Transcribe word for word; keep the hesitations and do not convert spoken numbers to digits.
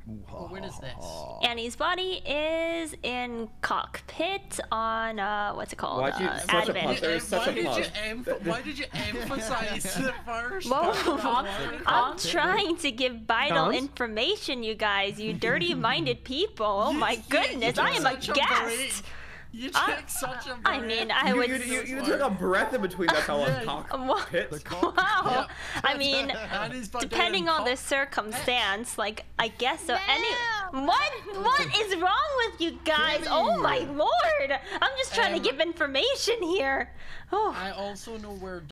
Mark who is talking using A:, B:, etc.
A: Oh, where is this?
B: Annie's body is in CockPit on uh, what's it called?
C: Why'd you,
B: uh,
C: such a
B: admin.
C: pause. There was such
A: why,
C: a
A: did
C: pause.
A: you em why did you emphasize the first?
B: Whoa. I'm trying to give vital
D: Guns?
B: information, you guys. You dirty-minded people. Oh
A: You-
B: my
A: you-
B: goodness,
A: you
B: I am a
A: took such a
B: guest.
A: break. You took
B: I-
A: such a break.
B: I mean, I
C: You,
B: would.
C: you, you, you took a breath in between that fellow
A: Yeah.
C: cockpit.
B: Wow.
A: Yeah.
B: I mean,
A: Annie's fucking
B: depending on the
A: cock-
B: circumstance, like I guess so. Any what? What is wrong with you guys? Oh my lord! I'm just trying
A: Um,
B: to give information here. Oh.
A: I also know where